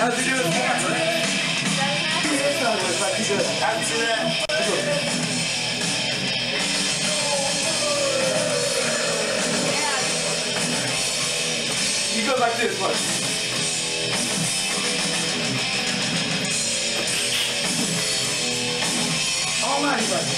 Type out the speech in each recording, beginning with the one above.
How's he doing? How'd you do that? You go like this, look. Almighty, buddy.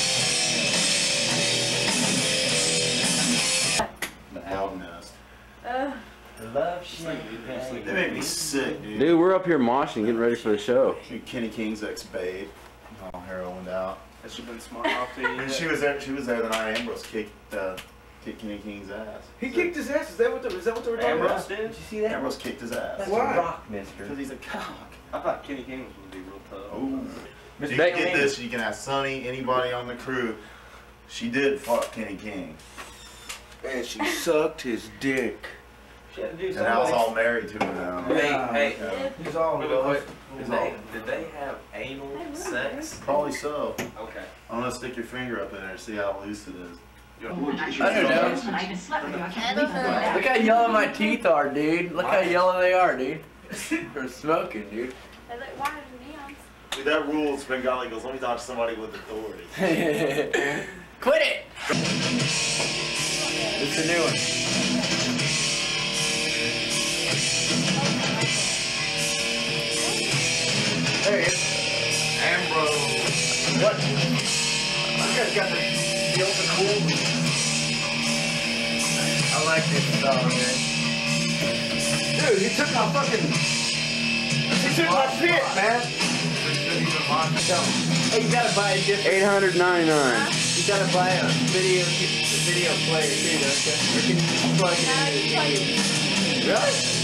The owl nest. Love shit. They make me sick, dude. Dude, we're up here moshing, getting ready for the show. Kenny King's ex-babe, all heroined out. Has she been smart off to you? She was there. She was there the night Ambrose kicked Kenny King's ass. He kicked his ass. Is that what they were talking about? Ambrose did? Did you see that? Ambrose kicked his ass. That's Why? a rock, mister. Because he's a cock. I thought Kenny King was going to be real tough. Oh. Miss You Becky can get Lynn. this. You can ask Sonny, anybody on the crew. She did fuck Kenny King. And she sucked his dick. She had to do And I was something. all married to him now. Hey, Yeah. He's all wait, love. did they have anal sex? Probably so. Okay. I'm gonna stick your finger up in there and see how loose it is. I don't know. I even slept with you. I can't believe that. Look how yellow my teeth are, dude. Look how yellow they are, dude. They're smoking, dude. They look whiter than neons. Dude, that rules Bengali goes, let me talk to somebody with authority. Quit it! It's a new one. There he is. Ambrose. What? You guys got the open cool. I like this dog, man. Dude, he took my fucking... He took my pit, man. Hey, you gotta buy a different... $899. You gotta buy a video player too, don't you? Or can you plug it in? Really?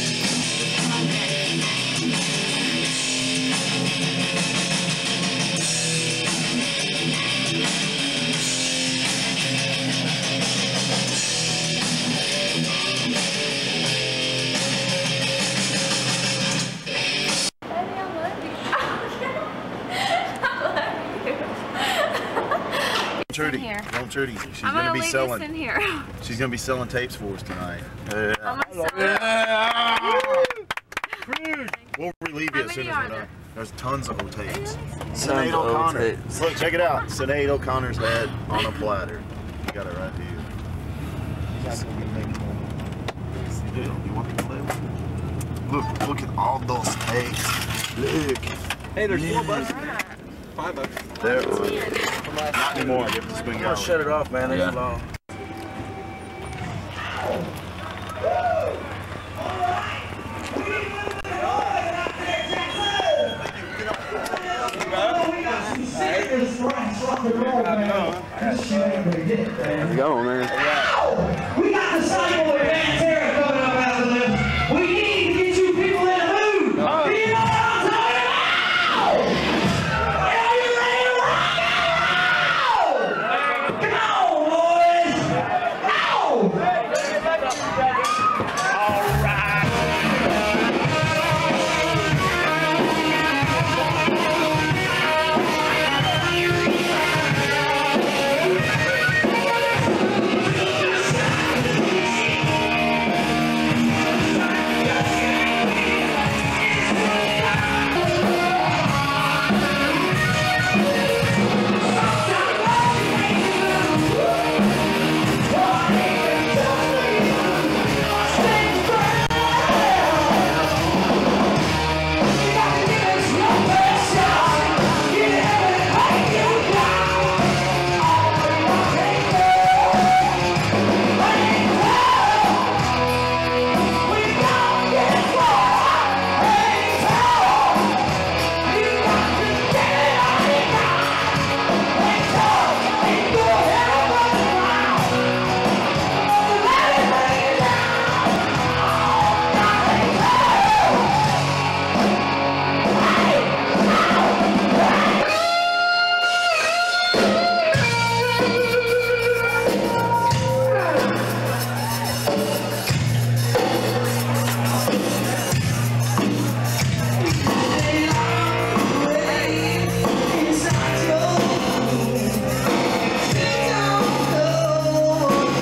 Trudy, here. don't Trudy. She's I'm gonna be leave selling. this in here. She's gonna be selling tapes for us tonight. I'm gonna We'll relieve How you as soon many as are we're there? done. There's tons of old tapes. Tons Sinead of old O'Connor. tapes. Look, check it out. Sinead O'Connor's head on a platter. You got it right here. Dude, you want the clip? Look at all those tapes. Look. Hey, there's $4. $5. There. Not anymore. It's been going. Shut it off, man. It's long. Let's go, man. We got the cycle with Pantera coming up after this. We need to get you people in the mood. Do you know what I'm talking about? Are you ready to rock out? Come on, boys. All right.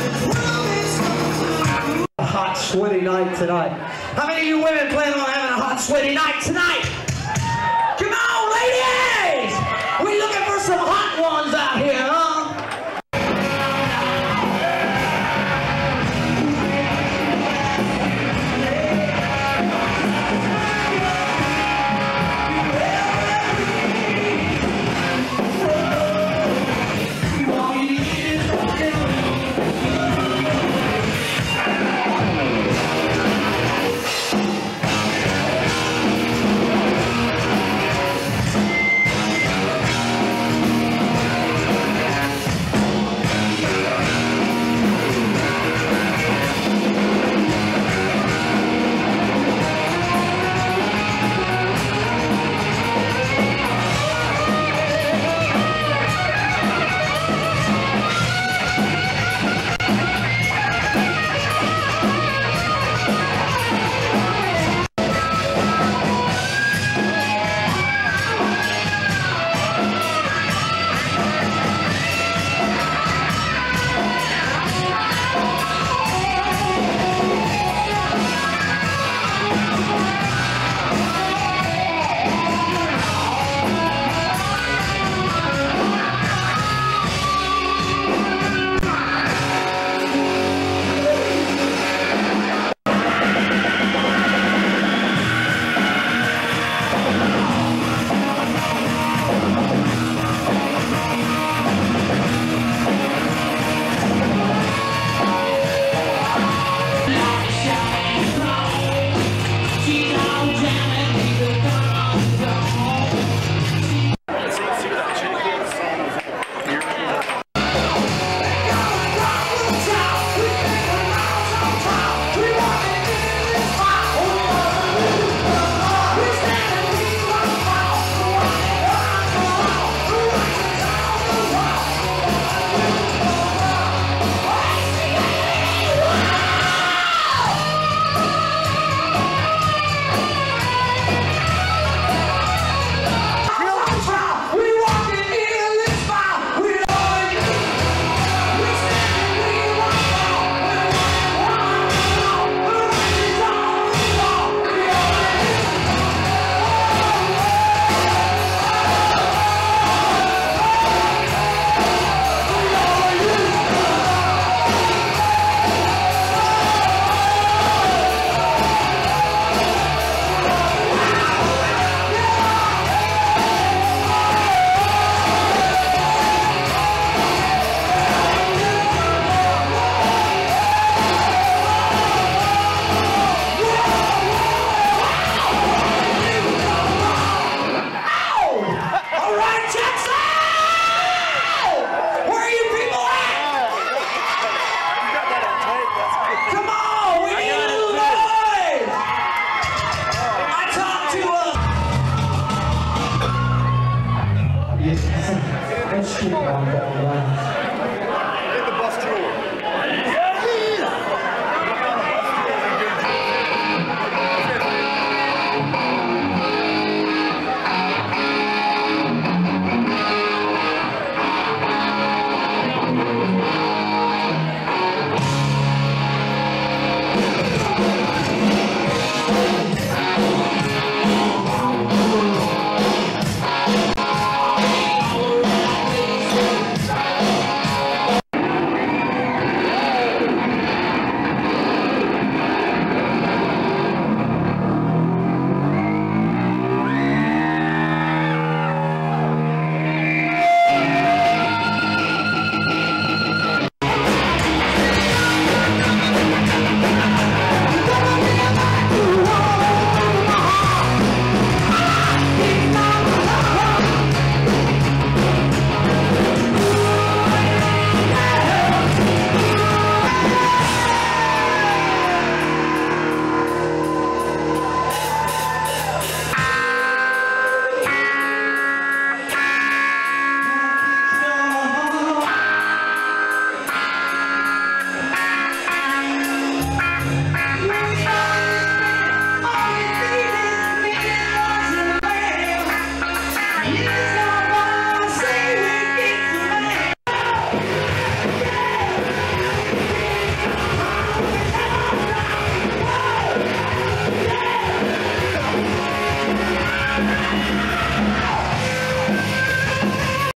Sweaty night tonight. How many of you women plan on having a hot hot, sweaty night tonight. Come on, ladies! We looking for some hot ones out here, huh? Let's keep on going.